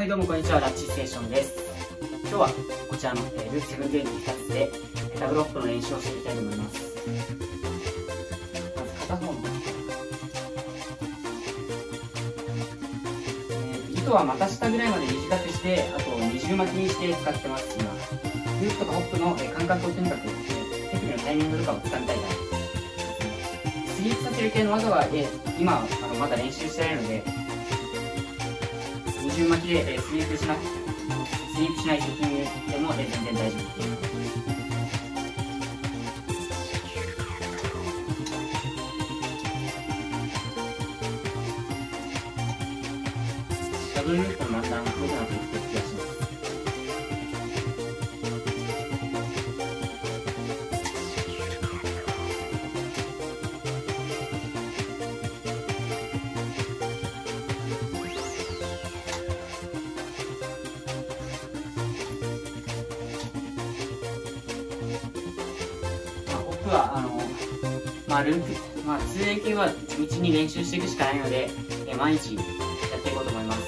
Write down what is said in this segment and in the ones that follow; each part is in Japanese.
はい、どうもこんにちは。ラッチステーションです。今日はこちらのループ722つでダブルホップの練習をしていきたいと思います。まず片方の糸は股下ぐらいまで短くして、あと二重巻きにして使ってます。今ループとかホップの感覚をとにかく手首のタイミングとかをつかみたいから、スリープさせる系の技は今まだ練習してないので、二重巻きでスリープしないセッティングでも全然大丈夫です。ダブルループもだんだん増えてなってきてる気がします。ホップはループ、2A 系は地道に練習していくしかないので、毎日やっていこうと思います。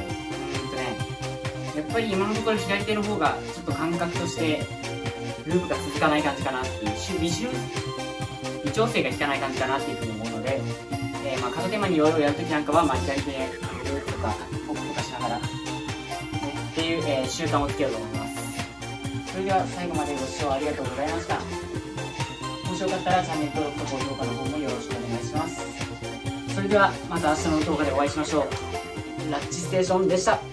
やっぱり今のところ左手の方がちょっと感覚としてループが続かない感じかなっていう、微調整が効かない感じかなっていうふうに思うので、片手間にいろいろやるときなんかは、左手でループとかホップとかしながら、っていう、習慣をつけようと思います。それでは最後までご視聴ありがとうございました。もしよかったらチャンネル登録と高評価の方もよろしくお願いします。それではまた明日の動画でお会いしましょう。ラッチステーションでした。